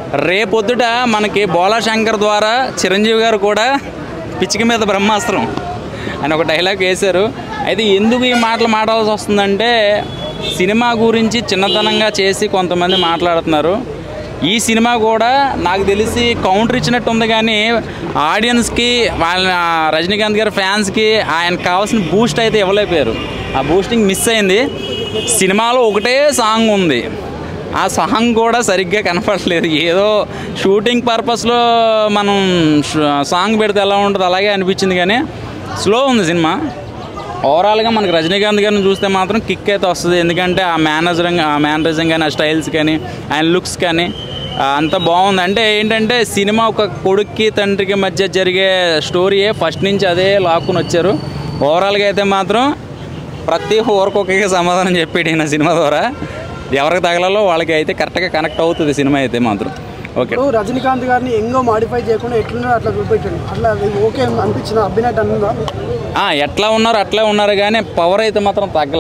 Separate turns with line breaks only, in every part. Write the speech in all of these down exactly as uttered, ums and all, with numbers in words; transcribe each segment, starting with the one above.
రేపొద్దుట మనకి బోలా శంకర్ ద్వారా చిరంజీవి గారు కూడా పిచ్చిక మీద బ్రహ్మాస్త్రం అని ఒక డైలాగ్ వేశారు. అయితే ఎందుకు ఈ మాటలు మాట్లాడాల్సి వస్తుందంటే సినిమా గురించి చిన్నతనంగా చేసి కొంతమంది మాట్లాడుతున్నారు. ఈ సినిమా కూడా నాకు తెలిసి కౌంటర్ ఇచ్చినట్టు ఉంది, కానీ ఆడియన్స్కి వాళ్ళ రజనీకాంత్ గారి ఫ్యాన్స్కి ఆయనకు కావాల్సిన బూస్ట్ అయితే ఇవ్వలేకపోయారు. ఆ బూస్టింగ్ మిస్ అయింది. సినిమాలో ఒకటే సాంగ్ ఉంది, ఆ సాంగ్ కూడా సరిగ్గా కనపడలేదు. ఏదో షూటింగ్ పర్పస్లో మనం సాంగ్ పెడితే ఎలా ఉంటుంది అలాగే అనిపించింది, కానీ స్లో ఉంది సినిమా. ఓవరాల్గా మనకు రజనీకాంత్ గారిని చూస్తే మాత్రం కిక్ అయితే వస్తుంది. ఎందుకంటే ఆ మేనేజరింగ్ ఆ మేనరిజం కానీ ఆ స్టైల్స్ కానీ ఆయన లుక్స్ కానీ అంత బాగుంది. అంటే ఏంటంటే సినిమా ఒక కొడుక్కి తండ్రికి మధ్య జరిగే స్టోరీయే ఫస్ట్ నుంచి అదే లాక్కుని వచ్చారు. ఓవరాల్గా అయితే మాత్రం ప్రతి ఊరికొకే సమాధానం చెప్పాడు ఈయన సినిమా ద్వారా. ఎవరికి తగలాలో వాళ్ళకి అయితే కరెక్ట్గా కనెక్ట్ అవుతుంది సినిమా అయితే మాత్రం. ఓకే,
రజనీకాంత్ గారిని ఎంగో మాడిఫై చేయకుండా ఎట్లున్నారో అట్లా చూపెట్టాడు. అట్లా ఓకే అనిపించిన అభినయ్ అన్నదా
ఎట్లా ఉన్నారు అట్లా ఉన్నారు, కానీ పవర్ అయితే మాత్రం తగ్గల.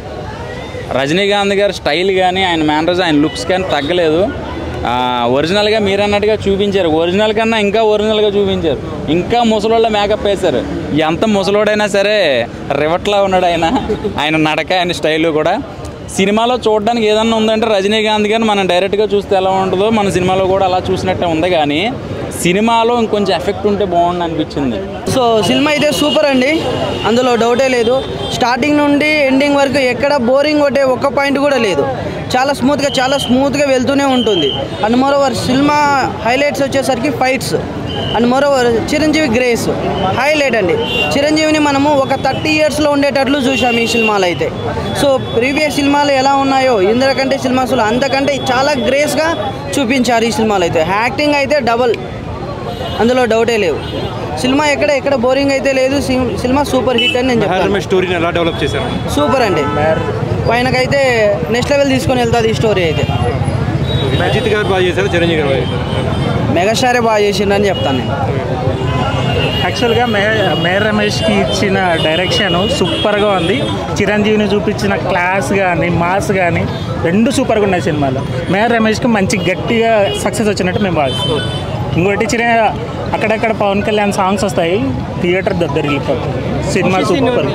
రజనీకాంత్ గారి స్టైల్ కానీ ఆయన మేనర్స్ ఆయన లుక్స్ కానీ తగ్గలేదు. ఒరిజినల్గా మీరు అన్నట్టుగా చూపించారు, ఒరిజినల్ కన్నా ఇంకా ఒరిజినల్గా చూపించారు. ఇంకా ముసలోళ్ళ మేకప్ వేశారు. ఎంత ముసలోడైనా సరే రివట్లా ఉన్నాడు ఆయన. ఆయన నడక ఆయన స్టైలు కూడా సినిమాలో చూడడానికి ఏదన్నా ఉందంటే రజనీకాంత్ గారిని మనం డైరెక్ట్గా చూస్తే ఎలా ఉంటుందో మన సినిమాలో కూడా అలా చూసినట్టే ఉంది, కానీ సినిమాలో ఇంకొంచెం ఎఫెక్ట్ ఉంటే బాగుంది అనిపించింది.
సో సినిమా అయితే సూపర్ అండి, అందులో డౌటే లేదు. స్టార్టింగ్ నుండి ఎండింగ్ వరకు ఎక్కడ బోరింగ్ ఒకటే ఒక్క పాయింట్ కూడా లేదు. చాలా స్మూత్గా చాలా స్మూత్గా వెళ్తూనే ఉంటుంది. అండ్ మోరోవర్ సినిమా హైలైట్స్ వచ్చేసరికి fights and moreover Chiranjeevi grace highlight అండి. చిరంజీవిని మనము ఒక థర్టీ ఇయర్స్లో ఉండేటట్లు చూసాం ఈ సినిమాలో అయితే. సో ప్రీవియస్ సినిమాలు ఎలా ఉన్నాయో ఇందుకంటే సినిమాస్లో అంతకంటే చాలా గ్రేస్గా చూపించారు ఈ సినిమాలో అయితే. యాక్టింగ్ అయితే డబల్, అందులో డౌటే లేవు. సినిమా ఎక్కడ ఎక్కడ బోరింగ్ అయితే లేదు. సినిమా సూపర్ హిట్ అని నేను చెప్తాను.
స్టోరీని ఎలా డెవలప్ చేశారు?
సూపర్ అండి, ఆయనకైతే నెక్స్ట్ లెవెల్ తీసుకొని వెళ్తుంది ఈ స్టోరీ అయితే.
అజిత్ గారు బాగా చేశారు, చిరంజీవి గారు బాగా చేశారు.
మెగాస్టారే బాగా చేసిండని చెప్తాను నేను.
యాక్చువల్గా మే మేర్ రమేష్కి ఇచ్చిన డైరెక్షన్ సూపర్గా ఉంది. చిరంజీవిని చూపించిన క్లాస్ కానీ మాస్ కానీ రెండు సూపర్గా ఉన్నాయి సినిమాలో. మేర్ రమేష్కి మంచి గట్టిగా సక్సెస్ వచ్చినట్టు మేము భావిస్తాం. ఇంకోటి చిన్న అక్కడక్కడ పవన్ కళ్యాణ్ సాంగ్స్ వస్తాయి, థియేటర్ దద్దరిల్లిపోతుంది. Cinema super.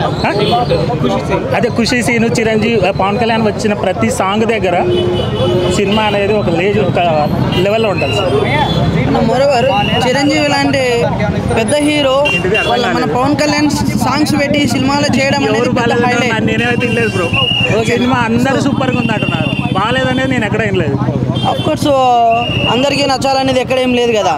అదే ఖుషి సీను చిరంజీవి పవన్ కళ్యాణ్ వచ్చిన ప్రతి సాంగ్ దగ్గర సినిమా అనేది ఒక లేజ్ ఒక లెవెల్లో ఉంటుంది.
మోరోవర్ చిరంజీవి లాంటి పెద్ద హీరో వాళ్ళ మన పవన్ కళ్యాణ్ సాంగ్స్ పెట్టి సినిమాలో చేయడం
నేనే తినలేదు బ్రో. సినిమా అందరూ సూపర్గా ఉంది అంటున్నారు, బాగాలేదనేది నేను ఎక్కడ ఏం లేదు.
అఫ్ కోర్స్ అందరికీ నచ్చాలనేది ఎక్కడ ఏం లేదు కదా.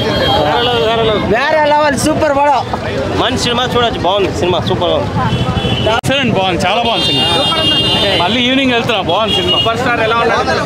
వేరే లెవెల్ సూపర్ బడా మంచి సినిమా చూడొచ్చు. బాగుంది సినిమా, సూపర్
ఎక్సలెంట్, బాగుంది, చాలా బాగుంది సినిమా. మళ్ళీ ఈవినింగ్ వెళ్తున్నా, బాగుంది సినిమా. సూపర్ స్టార్ ఎలా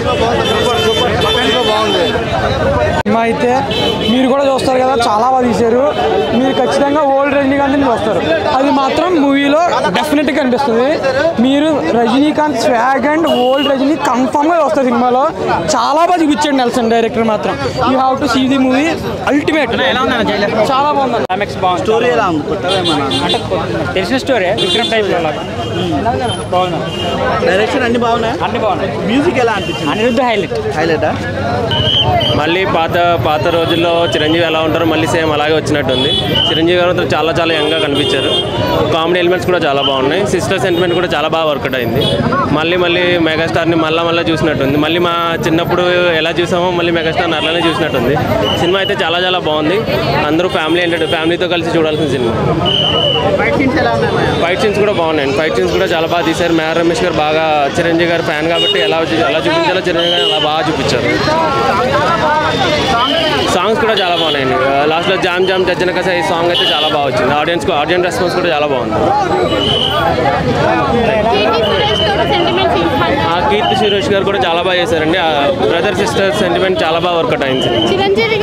బాగుంది సినిమా అయితే. మీరు కూడా చూస్తారు కదా, చాలా బాగా తీశారు. మీరు ఖచ్చితంగా ఓల్డ్ రజనీకాంత్ని చూస్తారు, అది మాత్రం మూవీలో డెఫినెట్గా కనిపిస్తుంది. మీరు Rajinikanth swag and old Rajini కన్ఫామ్గా చూస్తారు సినిమాలో. చాలా బాగా చూపించాడు నెల్సన్ డైరెక్టర్ మాత్రం. You have to see the movie, ultimate. చాలా బాగుంది.
స్టోరీ ఎలా ఉంది?
అంటే తెలిసిన స్టోరీ విక్రమ్ టైప్ బాగుంది.
డైరెక్షన్ అన్ని బాగున్నాయి,
అన్ని బాగున్నాయి.
మ్యూజిక్ ఎలా అనిపించింది?
అనిరుద్ధ హైలైట్
హైలైటా?
మళ్ళీ పాత పాత రోజుల్లో చిరంజీవి ఎలా ఉంటారో మళ్ళీ సేమ్ అలాగే వచ్చినట్టుంది. చిరంజీవి గారు చాలా చాలా యంగ్గా కనిపించారు. కామెడీ ఎలిమెంట్స్ కూడా చాలా బాగున్నాయి. సిస్టర్ సెంటిమెంట్ కూడా చాలా బాగా వర్కౌట్ అయింది. మళ్ళీ మళ్ళీ మెగాస్టార్ని మళ్ళీ మళ్ళీ చూసినట్టుంది. మళ్ళీ మా చిన్నప్పుడు ఎలా చూసామో మళ్ళీ మెగాస్టార్ని అట్లానే చూసినట్టుంది. సినిమా అయితే చాలా చాలా బాగుంది. అందరూ ఫ్యామిలీ ఏంటంటే ఫ్యామిలీతో కలిసి చూడాల్సిన సినిమా. ఫైట్ సీన్స్ కూడా బాగున్నాయి. ఫైట్ సీన్స్ కూడా చాలా బాగా తీశారు. మేర్ రమేష్ గారు బాగా చిరంజీవి గారు ఫ్యాన్ కాబట్టి ఎలా ఎలా చూపించాలో చిరంజీవి గారు అలా బాగా చూపించారు. సాంగ్స్ కూడా చాలా బాగున్నాయండి. లాస్ట్లో జామ్ జామ్ జజ్జనక ఈ సాంగ్ అయితే చాలా బాగా వచ్చింది. ఆడియన్స్ ఆడియన్స్ రెస్పాన్స్ కూడా చాలా బాగుంది. ఆ కీర్తి సురేష్ గారు కూడా చాలా బాగా చేశారండి. బ్రదర్ సిస్టర్ సెంటిమెంట్ చాలా బాగా వర్కౌట్ అయింది.
చిరంజీవి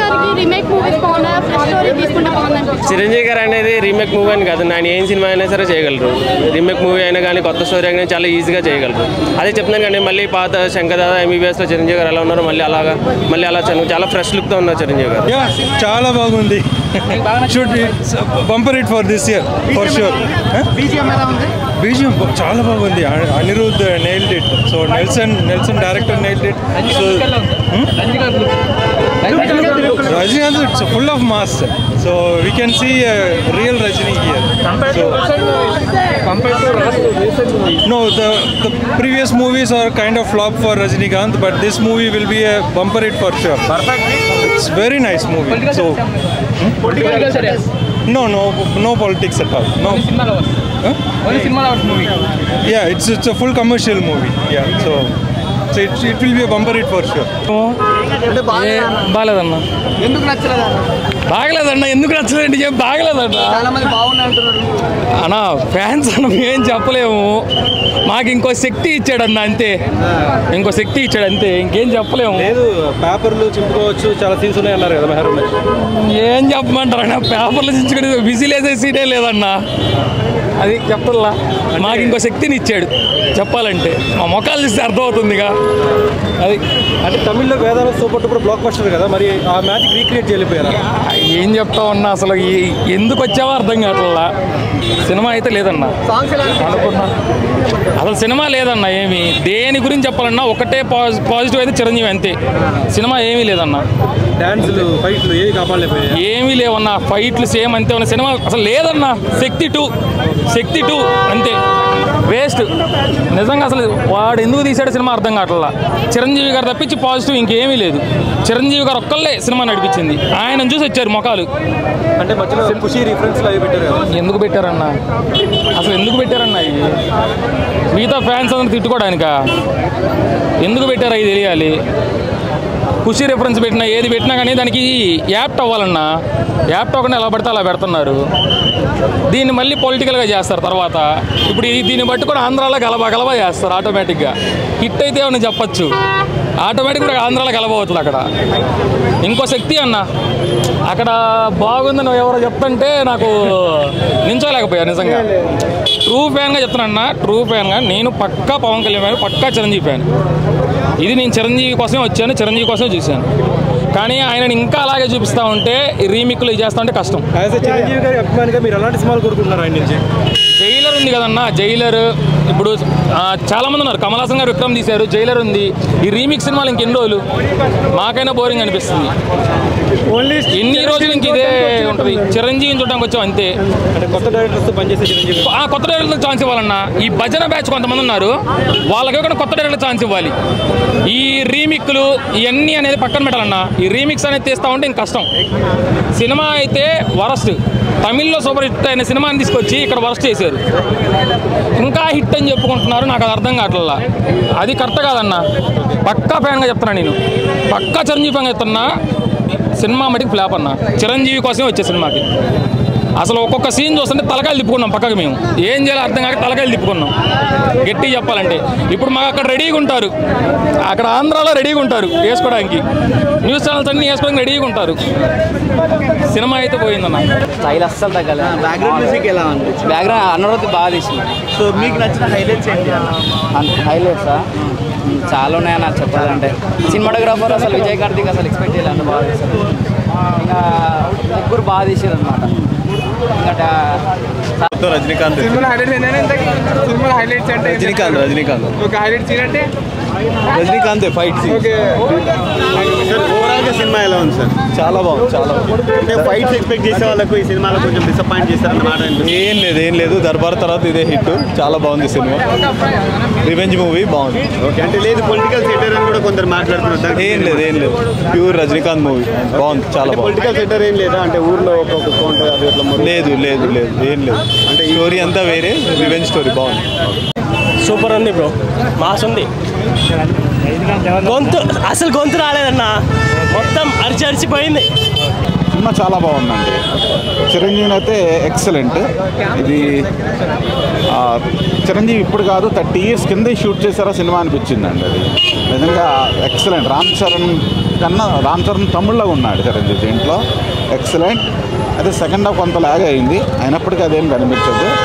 చిరంజీవి గారు అనేది రీమేక్ మూవీ అని కాదు, ఆయన ఏం సినిమా అయినా సరే చేయగలరు. రీమేక్ మూవీ అయినా కానీ కొత్త స్టోరీ అయినా చాలా ఈజీగా చేయగలరు. అదే చెప్తున్నాను కానీ మళ్ళీ పాత శంకర్దాద ఎంబీబీఎస్లో చిరంజీవి గారు ఎలా ఉన్నారో మళ్ళీ అలాగా మళ్ళీ అలా చాలా ఫ్రెష్ లుక్తో ఉన్నారు చిరంజీవి గారు.
చాలా బాగుంది. Should bumper it for this year for sure. BGM చాలా బాగుంది. Anirudh nailed it. So Nelson Nelson director nailed it. So Rajinikanth, it's full of mass. So we can see a real Rajini here.
Compared
so,
to compared to recent movies.
No, the the previous movies are kind of flop for Rajinikanth, but this movie will be a bumper hit for sure.
Perfect.
It's very nice movie.
Political
so,
hmm? Political serious.
No, no, no politics at all. No.
Only cinema lovers.
Huh?
Only cinema lovers movie.
Yeah, it's it's a full commercial movie. Yeah, so. So it, it will be a bumper hit for sure.
బాగలేదన్న
ఎందుకు నచ్చలేదు
బాగలేదన్న ఎందుకు నచ్చలేదండి ఏం బాగలేదన్న
చాలా మంది బాగున్నా అంటున్నారు
అన్న ఫ్యాన్స్ అన్న ఏం చెప్పలేము మాకు ఇంకో శక్తి ఇచ్చాడన్న అంతే ఇంకో శక్తి ఇచ్చాడు అంతే ఇంకేం చెప్పలేము
లేదు పేపర్లు చింపుకోవచ్చు చాలా సీన్స్ ఉన్నాయి అన్నారు కదా మెహర్ రమేష్
ఏం చెప్పమంటారన్న పేపర్లు చించుకుని విజిలేసే సీనే లేదన్న అది చెప్తల్లా మాకు ఇంకో శక్తిని ఇచ్చాడు చెప్పాలంటే మా మొఖాలు చూస్తే అర్థమవుతుందిగా అది
అంటే తమిళ్లో వేదాలు సూపర్ డూపర్ బ్లాక్ బస్టర్ కదా మరి ఆ మ్యాజిక్ రీక్రియేట్ చేయలేకపోయారా
ఏం చెప్తా ఉన్నా అసలు ఈ- ఎందుకు వచ్చావో అర్థం కావట్లా సినిమా అయితే లేదన్నా అనుకున్నా అసలు సినిమా లేదన్నా ఏమి దేని గురించి చెప్పాలన్నా ఒకటే పాజి- పాజిటివ్ అయితే చిరంజీవి అంతే సినిమా ఏమీ లేదన్నా
డాన్సులు ఫైట్లు ఏవి కాపాడలేకపోయాయి
ఏమీ లేవన్నా ఫైట్లు సేమ్ అంతే ఉన్న సినిమా అసలు లేదన్నా శక్తి టూ శక్తి టూ అంతే వేస్ట్ నిజంగా అసలు వాడు ఎందుకు తీసాడు సినిమా అర్థం కావట్లా చిరంజీవి గారు తప్పించి పాజిటివ్ ఇంకేమీ లేదు చిరంజీవి గారు ఒక్కళ్ళే సినిమా నడిపించింది ఆయన చూసి వచ్చారు మొఖాలు
అంటే మధ్యలో ఖుషి రిఫరెన్స్ అవి పెట్టారు కదా
ఎందుకు పెట్టారన్నా అసలు ఎందుకు పెట్టారన్నా ఇవి మిగతా ఫ్యాన్స్ అందరూ తిట్టుకోవడానికా ఎందుకు పెట్టారా ఇది తెలియాలి ఖుషి రిఫరెన్స్ పెట్టినా ఏది పెట్టినా కానీ దానికి యాప్ట్ అవ్వాలన్నా యాప్ట్ అవ్వకుండా ఎలా పడితే అలా పెడుతున్నారు దీన్ని మళ్ళీ పొలిటికల్గా చేస్తారు తర్వాత ఇప్పుడు ఈ దీన్ని బట్టి కూడా ఆంధ్రాలో గలబా గలబా చేస్తారు ఆటోమేటిక్గా హిట్ అయితే ఏమన్నా చెప్పచ్చు ఆటోమేటిక్గా ఆంధ్రాలో గలబవుతుంది అక్కడ ఇంకో శక్తి అన్న అక్కడ బాగుంది నువ్వు ఎవరో చెప్తుంటే నాకు నించోలేకపోయా నిజంగా ట్రూ ఫ్యాన్గా చెప్తున్నా ట్రూ ఫ్యాన్గా నేను పక్కా పవన్ కళ్యాణ్ ఫ్యాన్ పక్కా చిరంజీవి ఫ్యాన్ ఇది నేను చిరంజీవి కోసమే వచ్చాను చిరంజీవి కోసమే చూశాను కానీ ఆయనని ఇంకా అలాగే చూపిస్తూ ఉంటే ఈ రీమిక్లు చేస్తూ ఉంటే కష్టం
యాజ్ ఎ చిరంజీవి గారి అభిమానిగా మీరు ఎలాంటి సినిమాలు కోరుకుంటున్నారు ఆయన నుంచి
జైలర్ ఉంది కదన్నా జైలర్ ఇప్పుడు ఆ, చాలా మంది ఉన్నారు కమల్ హాసన్ గారు విక్రమ్ తీశారు జైలర్ ఉంది ఈ రీమిక్ సినిమాలు ఇంకెన్ని రోజులు మాకైనా బోరింగ్ అనిపిస్తుంది
ఓన్లీ
ఎన్ని రోజులు ఇంక ఇదే ఉంటుంది చిరంజీవిని చూడడానికి వచ్చాం అంతే
అంటే కొత్త డైరెక్టర్స్తో పనిచేసే చిరంజీవి
ఆ కొత్త డైరెక్టర్లకు ఛాన్స్ ఇవ్వాలన్నా ఈ భజన బ్యాచ్ కొంతమంది ఉన్నారు వాళ్ళకి కూడా కొత్త డైరెక్టర్ ఛాన్స్ ఇవ్వాలి ఈ రీమిక్లు ఇవన్నీ అనేది పక్కన పెట్టాలన్నా ఈ రీమిక్స్ అనేది తీస్తా ఉంటే ఇంక కష్టం సినిమా అయితే వరస్ట్ తమిళ్లో సూపర్ హిట్ అయిన సినిమాని తీసుకొచ్చి ఇక్కడ వరస్ట్ చేశారు ఇంకా హిట్ అని చెప్పుకుంటున్నారు నాకు అది అర్థం కావట్లా అది కరెక్ట్ కాదన్నా పక్కా ఫ్యాన్గా చెప్తున్నా నేను పక్కా చిరంజీవి ఫ్యాన్గా చెప్తున్నా సినిమా మటుకు ఫ్లాప్ అన్న చిరంజీవి కోసమే వచ్చే సినిమాకి అసలు ఒక్కొక్క సీన్ చూస్తుంటే తలకాయలు తిప్పుకున్నాం పక్కకి మేము ఏం చేయాలో అర్థం కాక తలకాయలు తిప్పుకున్నాం గట్టిగా చెప్పాలంటే ఇప్పుడు మాకు అక్కడ రెడీగా ఉంటారు అక్కడ ఆంధ్రాలో రెడీగా ఉంటారు వేసుకోవడానికి న్యూస్ ఛానల్స్ అన్నీ వేసుకోవడానికి రెడీగా ఉంటారు సినిమా అయితే పోయిందన్న
స్టైల్ అస్సలు తగ్గలే బ్యాక్గ్రౌండ్ మ్యూజిక్ ఎలా ఉంది బ్యాక్గ్రౌండ్ అన్నరోజు బాగా తీసింది సో మీకు నచ్చిన హైలైట్స్ ఏంటి హైలైట్సా చాలా ఉన్నాయని నాకు చెప్పాలంటే సినిమాటోగ్రాఫర్ అసలు విజయ్ కార్తిక్ అసలు ఎక్స్పెక్ట్ చేయాలి అంత బాగా తీశారు ఇంకా ముగ్గురు బాగా తీసారు అనమాట ఇంకా
Rajinikanth
cinema highlights cinema highlights అంటే
రజనీకాంత్ రజనీకాంత్
ఒక హైలైట్ సీన్ అంటే
రజనీకాంత్ ఫైట్
ఓకే
ఓవరాల్ గా సినిమా ఎలా ఉంది సార్
చాలా బాగుంది చాలా బాగుంది
అంటే ఫైట్స్ ఎక్స్పెక్ట్ చేసే వాళ్ళకు ఈ సినిమాలో కొంచెం డిసప్పాయింట్ చేస్తారన్నమాట
ఏం లేదు ఏం లేదు దర్బార్ తర్వాత ఇదే హిట్ చాలా బాగుంది సినిమా రివెంజ్ మూవీ బాగుంది
ఓకే అంటే లేదు పొలిటికల్ సెటర్ అని కూడా కొందరు మాట్లాడుతున్నారు
ఏం లేదు ఏం లేదు ప్యూర్ రజనీకాంత్ మూవీ బాగుంది చాలా బాగుంది
పొలిటికల్ సెటర్ ఏం లేదా అంటే ఊర్లో ఒక్కొక్క కౌంటర్ అది అట్లా మొదలు-
లేదు లేదు లేదు ఏం లేదు అంటే స్టోరీ అంతా వేరే రివెంజ్ స్టోరీ బాగుంది
సూపర్ ఉంది బ్రో మాస్ ఉంది గొంతు అసలు గొంతు రాలేదన్న మొత్తం అరిచి అరిచిపోయింది
సినిమా చాలా బాగుందండి చిరంజీవి అయితే ఎక్సలెంట్ ఇది ఆ, చిరంజీవి ఇప్పుడు కాదు థర్టీ ఇయర్స్ కింద షూట్ చేశారా సినిమా అనిపించిందండి అది నిజంగా ఎక్సలెంట్ రామ్ చరణ్ కన్నా రామ్ చరణ్ తమిళ్లో ఉన్నాడు చిరంజీవి దీంట్లో ఎక్సలెంట్ అయితే సెకండ్ హాఫ్ కొంత లాగ్ అయింది అయినప్పటికీ అదేం కనిపించదు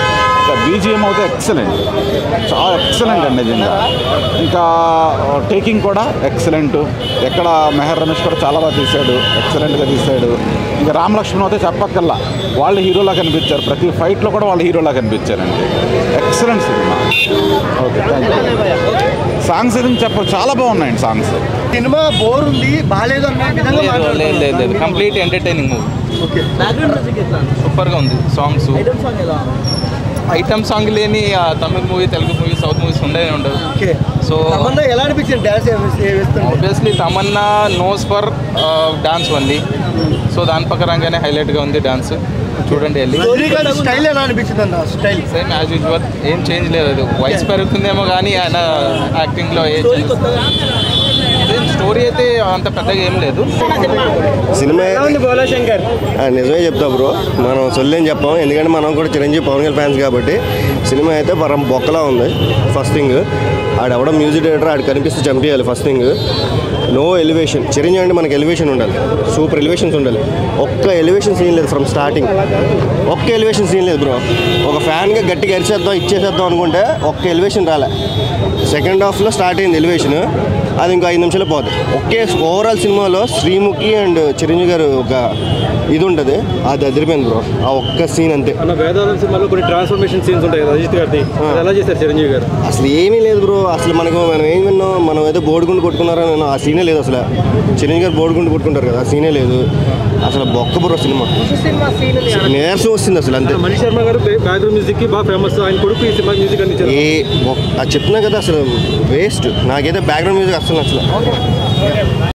బీజిఎం అయితే ఎక్సలెంట్, చాలా ఎక్సలెంట్ అండి నిజంగా. ఇంకా టేకింగ్ కూడా ఎక్సలెంట్. ఎక్కడ మెహర్ రమేష్ కూడా చాలా బాగా తీశాడు, ఎక్సలెంట్గా తీశాడు. ఇంకా రామ్ లక్ష్మణ్ అయితే చెప్పక్కల్లా, వాళ్ళు హీరోలా కనిపించారు. ప్రతి ఫైట్లో కూడా వాళ్ళు హీరోలా కనిపించారండి. Excellent cinema. Okay, thank you. Songs ఏదైనా చెప్పాలి, చాలా బాగున్నాయండి సాంగ్స్.
సినిమా బోర్ ఉంది, బాగాలేదు అన్న విధంగా
లేదు లేదు లేదు కంప్లీట్ ఎంటర్టైనింగ్ మూవీ.
ఓకే.
సూపర్గా ఉంది. సాంగ్స్ ఐటమ్ సాంగ్ లేని Tamil movie, Telugu movie, south movies ఉండనే ఉండవు.
ఓకే.
సో
తమన్నా ఎలా అనిపించింది డాన్స్ వేస్తుంటే?
Obviously Tamannaah knows for dance ఉంది. సో దాని ప్రకారంగానే హైలైట్గా ఉంది డాన్స్. చూడండి వెళ్ళి.
స్టైల్ ఎలా అనిపించింది అన్న? స్టైల్
సేమ్ యాజ్ యూజువల్, ఏం చేంజ్ లేదు. వయసు పెరుగుతుందేమో కానీ ఆయన యాక్టింగ్లో ఏ స్టోరీ అయితే అంత పెద్దగా ఏం లేదు.
సినిమా నిజమే చెప్తా బ్రో, మనం సొల్లేం చెప్పాం, ఎందుకంటే మనం కూడా చిరంజీవి పవన్ కళ్యాణ్ ఫ్యాన్స్ కాబట్టి. సినిమా అయితే పరం బొక్కలా ఉంది. ఫస్ట్ థింగ్, ఆడెవడ మ్యూజిక్ డైరెక్టర్ ఆడు కనిపిస్తే చంపేయాలి. First thing, no elevation. Chiranjeevi అంటే మనకి ఎలివేషన్ ఉండాలి, సూపర్ ఎలివేషన్స్ ఉండాలి. ఒక్క ఎలివేషన్ సీన్ లేదు ఫ్రమ్ స్టార్టింగ్. ఒక్క ఎలివేషన్ సీన్ లేదు బ్రో. ఒక ఫ్యాన్గా గట్టిగా ఎరిచేద్దాం ఇచ్చేసేద్దాం అనుకుంటే ఒక్క ఎలివేషన్ రాలే. సెకండ్ హాఫ్లో స్టార్ట్ అయింది ఎలివేషన్, అది ఇంకో ఐదు నిమిషాలు పోతుంది. ఒకే ఓవరాల్ సినిమాలో శ్రీముఖి అండ్ చిరంజీవి గారు ఒక ఇది ఉంటుంది, అది అదిరిపోయింది బ్రో. ఆ ఒక్క సీన్ అంతే.
వేదాంతం సినిమాలో కొన్ని ట్రాన్స్ఫర్మేషన్ సీన్స్ ఉంటాయి కదా అజిత్ గారిది, ఎలా చేశారు చిరంజీవి గారు?
అసలు ఏమీ లేదు బ్రో. అసలు మనకు మనం ఏం విన్నాం, మనం ఏదో బోర్డుగుండు కొట్టుకున్నారని నేను ఆ సీనే లేదు అసలు. చిరంజీవి గారు బోర్డుగుండు కొట్టుకుంటారు కదా, ఆ సీనే లేదు అసలు. బొక్క బ్రో సినిమా, నీరసం వస్తుంది అసలు అంతే.
మనీష్ శర్మ గారు బ్యాక్గ్రౌండ్ మ్యూజిక్ కి బాగా ఫేమస్, ఆయన కొడుకు ఈ సినిమా మ్యూజిక్ అందించారు.
ఏ అది చెప్తున్నా కదా అసలు వేస్ట్. నాకైతే బ్యాక్గ్రౌండ్ మ్యూజిక్ అసలు నచ్చలేదు.